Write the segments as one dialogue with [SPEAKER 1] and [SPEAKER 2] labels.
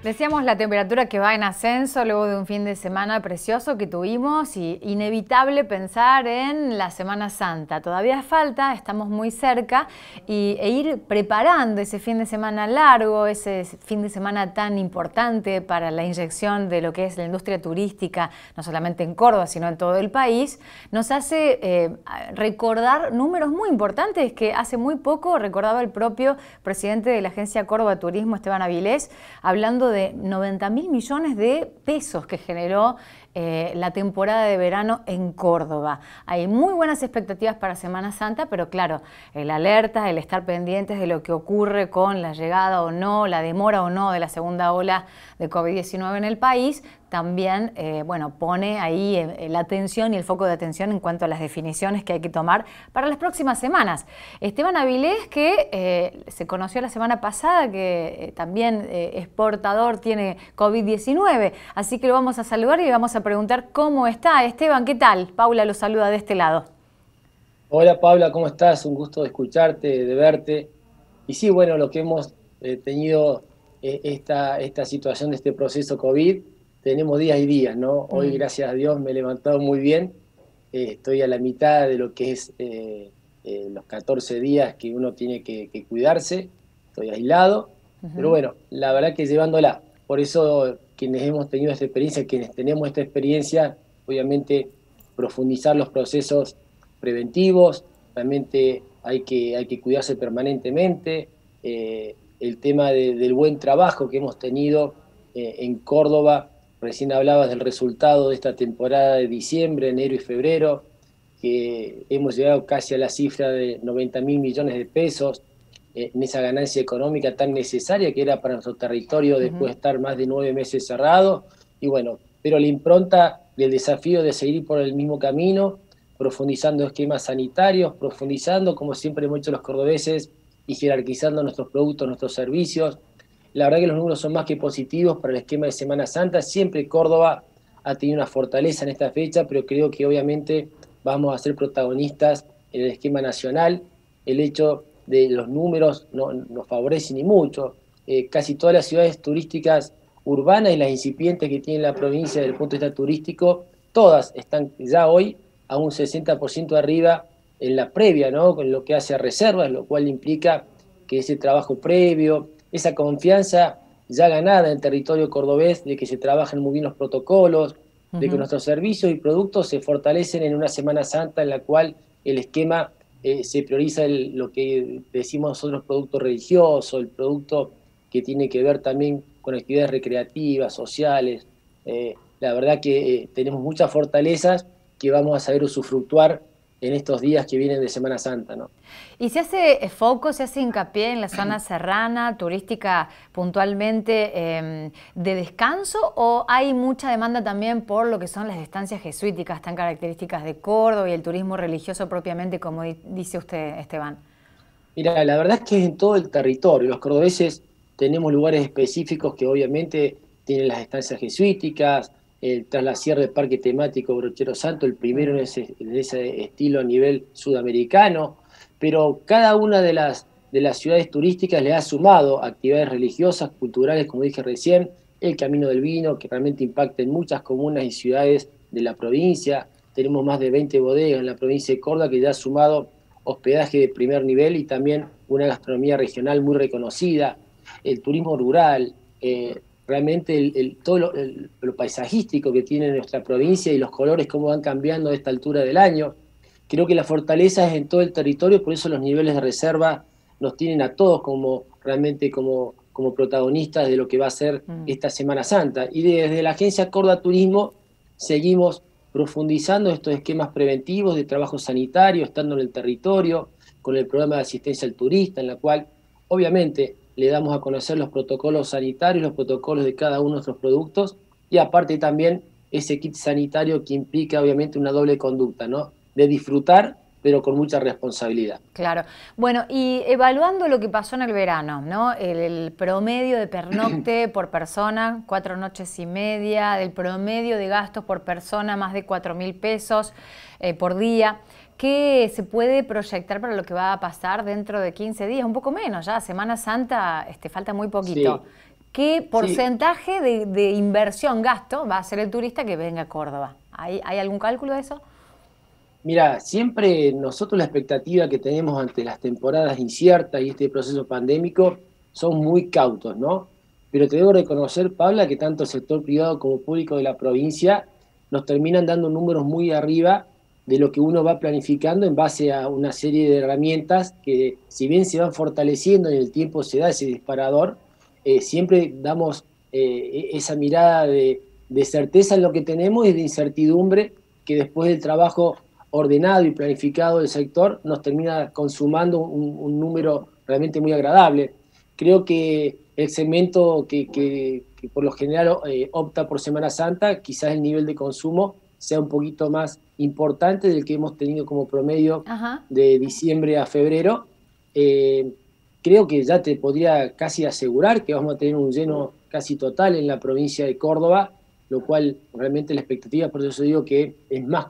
[SPEAKER 1] Decíamos la temperatura que va en ascenso luego de un fin de semana precioso que tuvimos y inevitable pensar en la Semana Santa. Todavía falta, estamos muy cerca e ir preparando ese fin de semana largo, ese fin de semana tan importante para la inyección de lo que es la industria turística, no solamente en Córdoba, sino en todo el país, nos hace recordar números muy importantes que hace muy poco recordaba el propio presidente de la Agencia Córdoba Turismo, Esteban Avilés, hablando de 90.000 millones de pesos que generó la temporada de verano en Córdoba. Hay muy buenas expectativas para Semana Santa, pero claro, el alerta, el estar pendientes de lo que ocurre con la llegada o no, la demora o no de la segunda ola de COVID-19 en el país, también pone ahí la atención y el foco de atención en cuanto a las definiciones que hay que tomar para las próximas semanas. Esteban Avilés, que se conoció la semana pasada, que también es portador, tiene COVID-19, así que lo vamos a saludar y vamos a preguntar cómo está. Esteban, ¿qué tal? Paula lo saluda de este lado.
[SPEAKER 2] Hola Paula, ¿cómo estás? Un gusto de escucharte, de verte. Y sí, bueno, lo que hemos tenido esta situación de este proceso COVID, tenemos días y días, ¿no? Hoy, gracias a Dios, me he levantado muy bien. Estoy a la mitad de lo que es los 14 días que uno tiene que cuidarse. Estoy aislado, pero bueno, la verdad que llevándola. Por eso, quienes hemos tenido esta experiencia, quienes tenemos esta experiencia, obviamente profundizar los procesos preventivos, realmente hay que cuidarse permanentemente. El tema del buen trabajo que hemos tenido en Córdoba, recién hablabas del resultado de esta temporada de diciembre, enero y febrero, que hemos llegado casi a la cifra de 90.000 millones de pesos en esa ganancia económica tan necesaria que era para nuestro territorio después de estar más de 9 meses cerrado. Y bueno, pero la impronta del desafío de seguir por el mismo camino, profundizando esquemas sanitarios, profundizando, como siempre hemos hecho los cordobeses, y jerarquizando nuestros productos, nuestros servicios. La verdad que los números son más que positivos para el esquema de Semana Santa. Siempre Córdoba ha tenido una fortaleza en esta fecha, pero creo que obviamente vamos a ser protagonistas en el esquema nacional. El hecho de los números no nos favorece ni mucho. Casi todas las ciudades turísticas urbanas y las incipientes que tiene la provincia desde el punto de vista turístico, todas están ya hoy a un 60% arriba en la previa, ¿no? Con lo que hace a reservas, lo cual implica que ese trabajo previo, esa confianza ya ganada en territorio cordobés de que se trabajan muy bien los protocolos, de que nuestros servicios y productos se fortalecen en una Semana Santa en la cual el esquema se prioriza lo que decimos nosotros producto religioso, el producto que tiene que ver también con actividades recreativas, sociales. La verdad que tenemos muchas fortalezas que vamos a saber usufructuar en estos días que vienen de Semana Santa, ¿no?
[SPEAKER 1] ¿Y se hace foco, se hace hincapié en la zona serrana, turística puntualmente de descanso, o hay mucha demanda también por lo que son las estancias jesuíticas tan características de Córdoba y el turismo religioso propiamente, como dice usted, Esteban?
[SPEAKER 2] Mira, la verdad es que es en todo el territorio. Los cordobeses tenemos lugares específicos que obviamente tienen las estancias jesuíticas, tras la sierra del Parque Temático Brochero Santo, el primero en ese estilo a nivel sudamericano, pero cada una de las ciudades turísticas le ha sumado actividades religiosas, culturales, como dije recién, el Camino del Vino, que realmente impacta en muchas comunas y ciudades de la provincia. Tenemos más de 20 bodegas en la provincia de Córdoba que ya ha sumado hospedaje de primer nivel y también una gastronomía regional muy reconocida, el turismo rural, realmente todo lo paisajístico que tiene nuestra provincia y los colores cómo van cambiando a esta altura del año. Creo que la fortaleza es en todo el territorio, por eso los niveles de reserva nos tienen a todos realmente como protagonistas de lo que va a ser esta Semana Santa. Y desde la Agencia Córdoba Turismo seguimos profundizando estos esquemas preventivos de trabajo sanitario, estando en el territorio, con el programa de asistencia al turista, en la cual obviamente le damos a conocer los protocolos sanitarios, los protocolos de cada uno de nuestros productos, y aparte también ese kit sanitario que implica obviamente una doble conducta, ¿no? De disfrutar, pero con mucha responsabilidad.
[SPEAKER 1] Claro. Bueno, y evaluando lo que pasó en el verano, ¿no? El promedio de pernocte por persona, 4 noches y media, del promedio de gastos por persona, más de 4.000 pesos por día. ¿Qué se puede proyectar para lo que va a pasar dentro de 15 días? Un poco menos, ya Semana Santa falta muy
[SPEAKER 2] Sí.
[SPEAKER 1] poquito. ¿Qué
[SPEAKER 2] Sí,
[SPEAKER 1] porcentaje de inversión, gasto, va a hacer el turista que venga a Córdoba? ¿Hay algún cálculo de eso?
[SPEAKER 2] mira, siempre nosotros la expectativa que tenemos ante las temporadas inciertas y este proceso pandémico son muy cautos, ¿no? Pero te debo reconocer, Pabla, que tanto el sector privado como público de la provincia nos terminan dando números muy arriba de lo que uno va planificando en base a una serie de herramientas que, si bien se van fortaleciendo y en el tiempo se da ese disparador, siempre damos esa mirada de certeza en lo que tenemos y de incertidumbre que después del trabajo ordenado y planificado del sector nos termina consumando un número realmente muy agradable. Creo que el segmento que por lo general opta por Semana Santa, quizás el nivel de consumo sea un poquito más importante del que hemos tenido como promedio
[SPEAKER 1] Ajá.
[SPEAKER 2] de diciembre a febrero. Eh, Creo que ya te podría casi asegurar que vamos a tener un lleno casi total en la provincia de Córdoba, lo cual realmente la expectativa, por eso digo que es más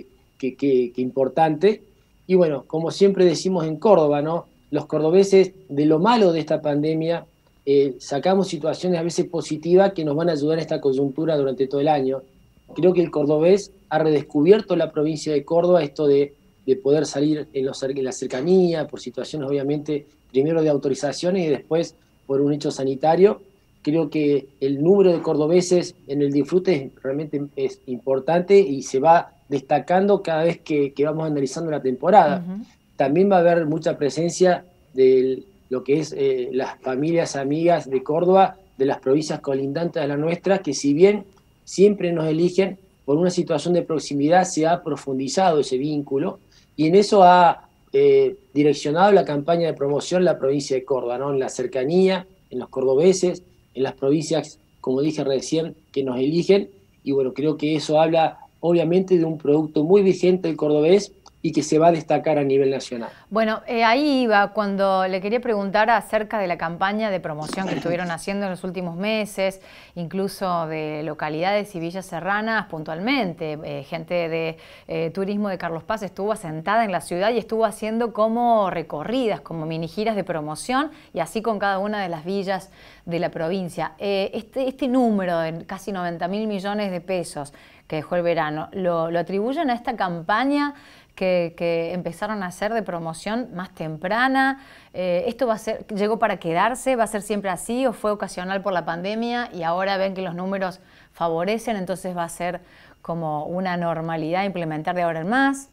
[SPEAKER 2] que importante. Y bueno, como siempre decimos en Córdoba, ¿no? Los cordobeses, de lo malo de esta pandemia, sacamos situaciones a veces positivas que nos van a ayudar en esta coyuntura durante todo el año. Creo que el cordobés ha redescubierto la provincia de Córdoba, esto de poder salir en la cercanía, por situaciones obviamente, primero de autorizaciones y después por un hecho sanitario. Creo que el número de cordobeses en el disfrute realmente es importante y se va destacando cada vez que vamos analizando la temporada.
[SPEAKER 1] Ujú.
[SPEAKER 2] También va a haber mucha presencia de lo que es las familias amigas de Córdoba, de las provincias colindantes a la nuestra, que si bien siempre nos eligen por una situación de proximidad, se ha profundizado ese vínculo y en eso ha direccionado la campaña de promoción la provincia de Córdoba, ¿no? En la cercanía, en los cordobeses, en las provincias, como dije recién, que nos eligen. Y bueno, creo que eso habla obviamente de un producto muy vigente el cordobés y que se va a destacar a nivel nacional.
[SPEAKER 1] Bueno, ahí iba cuando le quería preguntar acerca de la campaña de promoción que estuvieron haciendo en los últimos meses, incluso de localidades y villas serranas puntualmente. Gente de turismo de Carlos Paz estuvo asentada en la ciudad y estuvo haciendo como recorridas, como mini giras de promoción y así con cada una de las villas de la provincia. Este número de casi 90.000 millones de pesos que dejó el verano, ¿lo atribuyen a esta campaña que empezaron a hacer de promoción más temprana? ¿Esto va a ser, llegó para quedarse? ¿Va a ser siempre así o fue ocasional por la pandemia y ahora ven que los números favorecen, entonces va a ser como una normalidad implementar de ahora en más?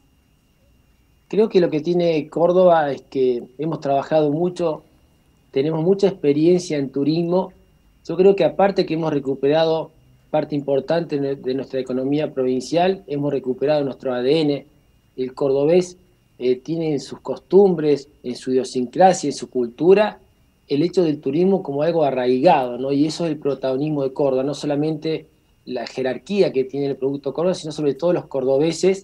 [SPEAKER 2] Creo que lo que tiene Córdoba es que hemos trabajado mucho, tenemos mucha experiencia en turismo. Yo creo que aparte que hemos recuperado parte importante de nuestra economía provincial, hemos recuperado nuestro ADN. El cordobés tiene en sus costumbres, en su idiosincrasia, en su cultura, el hecho del turismo como algo arraigado, ¿no? Y eso es el protagonismo de Córdoba, no solamente la jerarquía que tiene el producto Córdoba, sino sobre todo los cordobeses,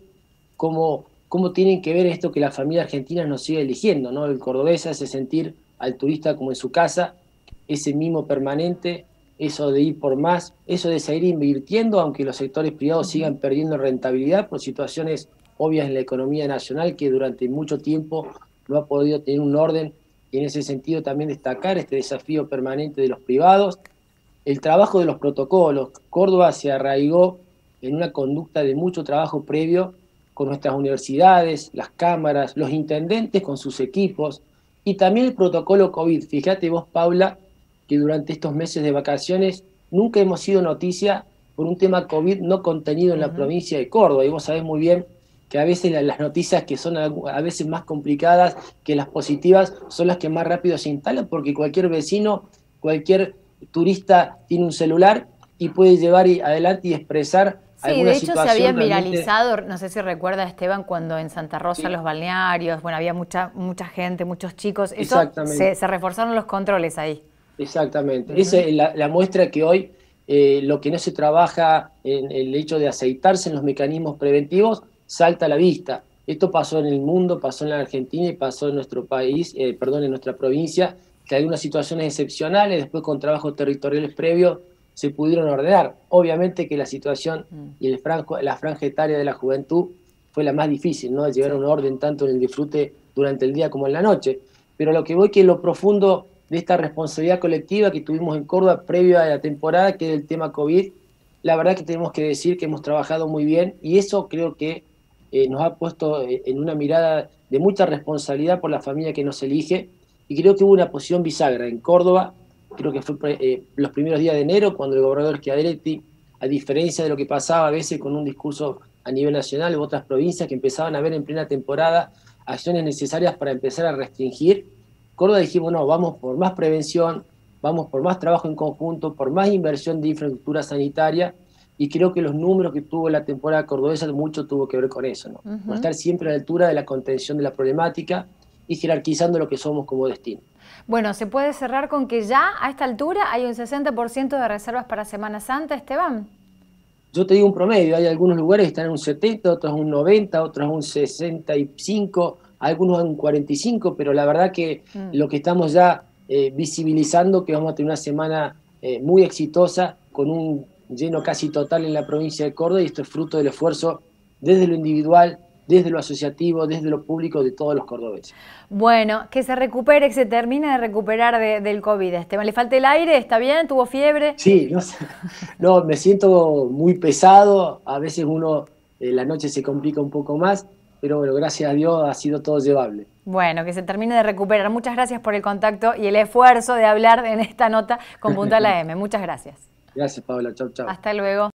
[SPEAKER 2] cómo tienen que ver esto que la familia argentina nos sigue eligiendo, ¿no? El cordobés hace sentir al turista como en su casa, ese mimo permanente, eso de ir por más, eso de seguir invirtiendo, aunque los sectores privados
[SPEAKER 1] Ujú.
[SPEAKER 2] sigan perdiendo rentabilidad por situaciones obvias en la economía nacional que durante mucho tiempo no ha podido tener un orden, y en ese sentido también destacar este desafío permanente de los privados, el trabajo de los protocolos. Córdoba se arraigó en una conducta de mucho trabajo previo con nuestras universidades, las cámaras, los intendentes con sus equipos y también el protocolo COVID. Fíjate vos, Paula, que durante estos meses de vacaciones nunca hemos sido noticia por un tema COVID no contenido en la
[SPEAKER 1] Ujú.
[SPEAKER 2] provincia de Córdoba. Y vos sabés muy bien que a veces las noticias que son a veces más complicadas que las positivas son las que más rápido se instalan porque cualquier vecino, cualquier turista tiene un celular y puede llevar adelante y expresar
[SPEAKER 1] Sí,
[SPEAKER 2] alguna
[SPEAKER 1] de hecho se
[SPEAKER 2] situación
[SPEAKER 1] habían
[SPEAKER 2] realmente.
[SPEAKER 1] viralizado, no sé si recuerda Esteban, cuando en Santa Rosa
[SPEAKER 2] Sí,
[SPEAKER 1] los balnearios, bueno, había mucha gente, muchos chicos, eso
[SPEAKER 2] exactamente.
[SPEAKER 1] se reforzaron los controles ahí.
[SPEAKER 2] Exactamente. Esa
[SPEAKER 1] Ujú.
[SPEAKER 2] es la muestra que hoy lo que no se trabaja en el hecho de aceitarse en los mecanismos preventivos salta a la vista. Esto pasó en el mundo, pasó en la Argentina y pasó en nuestro país, perdón, en nuestra provincia, que algunas situaciones excepcionales, después con trabajos territoriales previos, se pudieron ordenar. Obviamente que la situación
[SPEAKER 1] Mm.
[SPEAKER 2] y la franja etaria de la juventud fue la más difícil, ¿no? De llevar
[SPEAKER 1] Sí.
[SPEAKER 2] un orden tanto en el disfrute durante el día como en la noche. Pero lo que voy que en lo profundo de esta responsabilidad colectiva que tuvimos en Córdoba previo a la temporada, que es el tema COVID. La verdad que tenemos que decir que hemos trabajado muy bien y eso creo que nos ha puesto en una mirada de mucha responsabilidad por la familia que nos elige, y creo que hubo una posición bisagra en Córdoba. Creo que fue los primeros días de enero cuando el gobernador Schiaretti, a diferencia de lo que pasaba a veces con un discurso a nivel nacional u otras provincias que empezaban a ver en plena temporada acciones necesarias para empezar a restringir, Córdoba dijimos, no, vamos por más prevención, vamos por más trabajo en conjunto, por más inversión de infraestructura sanitaria, y creo que los números que tuvo la temporada cordobesa mucho tuvo que ver con eso, ¿no? Por estar siempre a la altura de la contención de la problemática y jerarquizando lo que somos como destino.
[SPEAKER 1] Bueno, ¿se puede cerrar con que ya a esta altura hay un 60% de reservas para Semana Santa, Esteban?
[SPEAKER 2] Yo te digo un promedio, hay algunos lugares que están en un 70, otros en un 90, otros en un 65, algunos en un 45, pero la verdad que lo que estamos ya visibilizando, que vamos a tener una semana muy exitosa, con un lleno casi total en la provincia de Córdoba, y esto es fruto del esfuerzo desde lo individual, desde lo asociativo, desde lo público de todos los cordobeses.
[SPEAKER 1] Bueno, que se recupere, que se termine de recuperar del COVID, Esteban. ¿Le falta el aire? ¿Está bien? ¿Tuvo fiebre?
[SPEAKER 2] Sí, no, me siento muy pesado, a veces uno la noche se complica un poco más, pero bueno, gracias a Dios ha sido todo llevable.
[SPEAKER 1] Bueno, que se termine de recuperar. Muchas gracias por el contacto y el esfuerzo de hablar en esta nota con Puntal AM. Muchas gracias.
[SPEAKER 2] Gracias, Paula. Chau, chau.
[SPEAKER 1] Hasta luego.